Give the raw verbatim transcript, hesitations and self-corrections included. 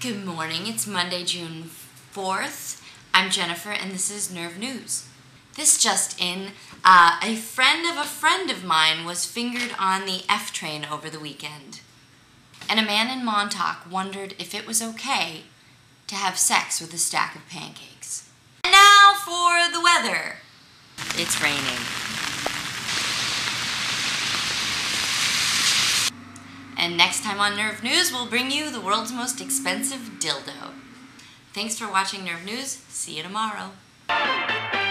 Good morning, it's Monday, June fourth. I'm Jennifer and this is Nerve News. This just in, uh, a friend of a friend of mine was fingered on the F train over the weekend. And a man in Montauk wondered if it was okay to have sex with a stack of pancakes. And now for the weather. It's raining. And next time on Nerve News, we'll bring you the world's most expensive dildo. Thanks for watching Nerve News. See you tomorrow.